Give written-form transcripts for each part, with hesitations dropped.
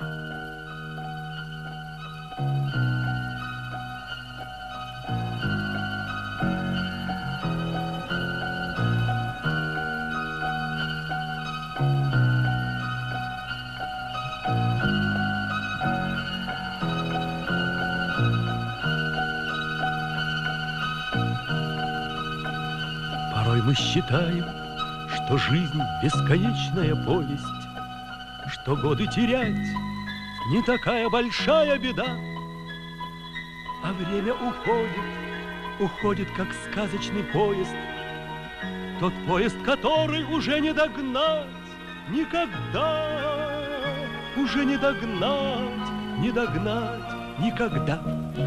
Порой мы считаем, что жизнь бесконечная повесть, что годы терять не такая большая беда. А время уходит, как сказочный поезд, тот поезд, который уже не догнать никогда, уже не догнать никогда.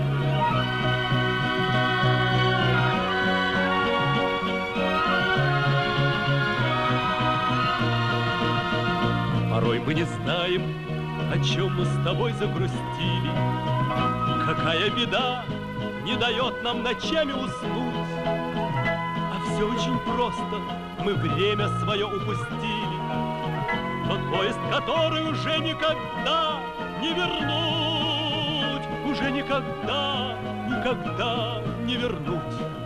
Порой мы не знаем, о чем мы с тобой загрустили, какая беда не дает нам ночами уснуть. А все очень просто, мы время свое упустили, тот поезд, который уже никогда не вернуть, уже никогда не вернуть.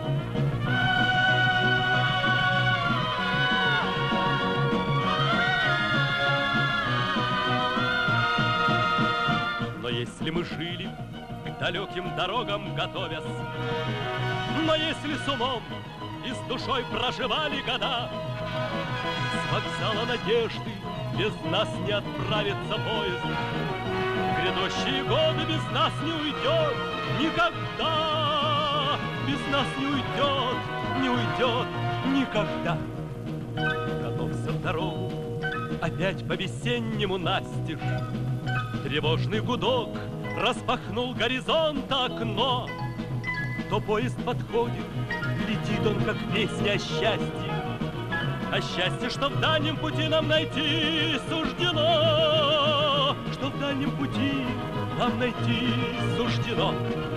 Но если мы жили к далеким дорогам готовясь, но если с умом и с душой проживали года, с вокзала надежды без нас не отправится поезд. Грядущие годы без нас не уйдет никогда, без нас не уйдет никогда. Готовься в дорогу, опять по-весеннему настежь. Тревожный гудок распахнул горизонт окно. То поезд подходит, летит он, как песня о счастье. О счастье, что в дальнем пути нам найти суждено, что в дальнем пути нам найти суждено.